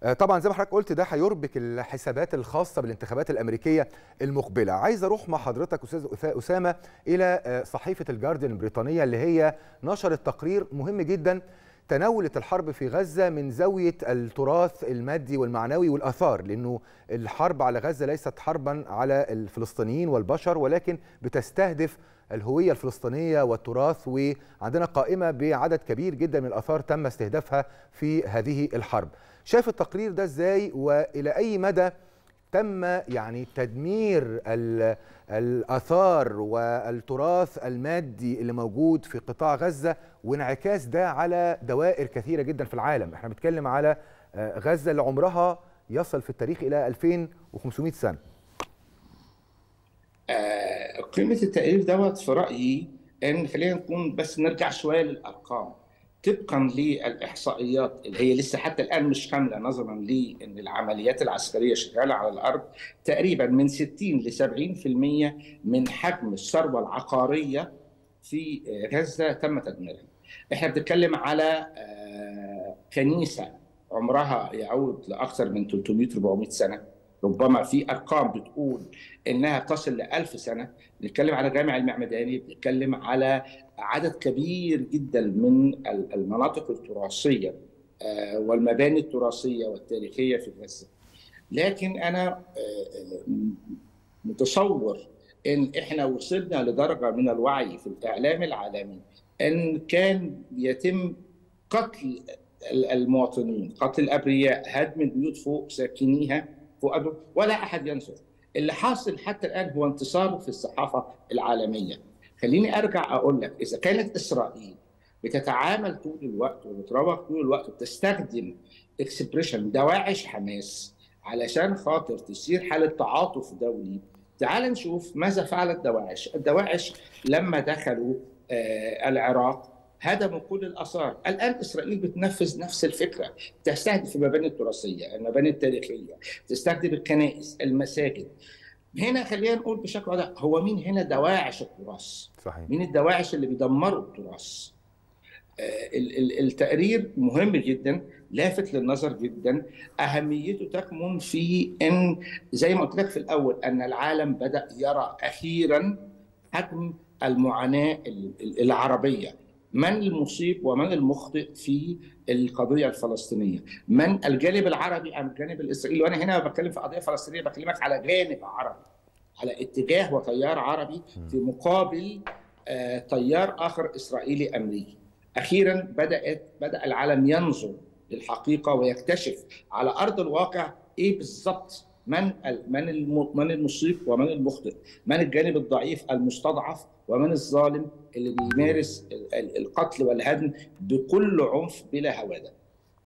طبعا زي ما حضرتك قلت ده هيربك الحسابات الخاصه بالانتخابات الامريكيه المقبله. عايز اروح مع حضرتك استاذ اسامه الى صحيفه الجارديان البريطانيه اللي هي نشرت تقرير مهم جدا تناولت الحرب في غزه من زاويه التراث المادي والمعنوي والاثار، لانه الحرب على غزه ليست حربا على الفلسطينيين والبشر ولكن بتستهدف الهويه الفلسطينيه والتراث، وعندنا قائمه بعدد كبير جدا من الاثار تم استهدافها في هذه الحرب. شايف التقرير ده ازاي، والى اي مدى تم يعني تدمير الاثار والتراث المادي اللي موجود في قطاع غزه وانعكاس ده على دوائر كثيره جدا في العالم؟ احنا بنتكلم على غزه اللي عمرها يصل في التاريخ الى 2500 سنه. قيمه التقرير دوت في رايي ان خلينا نكون بس نرجع شويه للارقام. طبقا للاحصائيات اللي هي لسه حتى الان مش كامله، نظرا لان العمليات العسكريه شغاله على الارض، تقريبا من 60 ل 70% من حجم الثروه العقاريه في غزه تم تدميرها. احنا بنتكلم على كنيسه عمرها يعود لاكثر من 300 400 سنه، ربما في ارقام بتقول انها تصل ل 1000 سنه. بنتكلم على جامع المعمداني، بنتكلم على عدد كبير جدا من المناطق التراثيه والمباني التراثيه والتاريخيه في غزه. لكن انا متصور ان احنا وصلنا لدرجه من الوعي في الاعلام العالمي ان كان يتم قتل المواطنين، قتل الابرياء، هدم البيوت فوق ساكنيها فوق، ولا احد ينظر. اللي حاصل حتى الان هو انتصار في الصحافه العالميه. خليني ارجع اقول لك، اذا كانت اسرائيل بتتعامل طول الوقت وبتروج طول الوقت وبتستخدم اكسبريشن دواعش حماس علشان خاطر تثير حاله تعاطف دولي، تعال نشوف ماذا فعلت دواعش. الدواعش لما دخلوا العراق هدموا كل الاثار. الان اسرائيل بتنفذ نفس الفكره، تستهدف المباني التراثيه، المباني التاريخيه، تستهدف الكنائس، المساجد. هنا خلينا نقول بشكل واضح، هو مين هنا دواعش التراث؟ صحيح. مين الدواعش اللي بيدمروا التراث؟ التقرير مهم جدا، لافت للنظر جدا. اهميته تكمن في ان زي ما قلت لك في الاول ان العالم بدا يرى اخيرا حجم المعاناه العربيه، من المصيب ومن المخطئ في القضيه الفلسطينيه، من الجانب العربي ام الجانب الاسرائيلي. وانا هنا بتكلم في قضيه فلسطينيه بكلمك على جانب عربي، على اتجاه وتيار عربي في مقابل تيار اخر اسرائيلي امريكي. اخيرا بدا العالم ينظر للحقيقه ويكتشف على ارض الواقع ايه بالضبط من المصيب ومن المخطئ، من الجانب الضعيف المستضعف ومن الظالم اللي بيمارس القتل والهدم بكل عنف بلا هواده.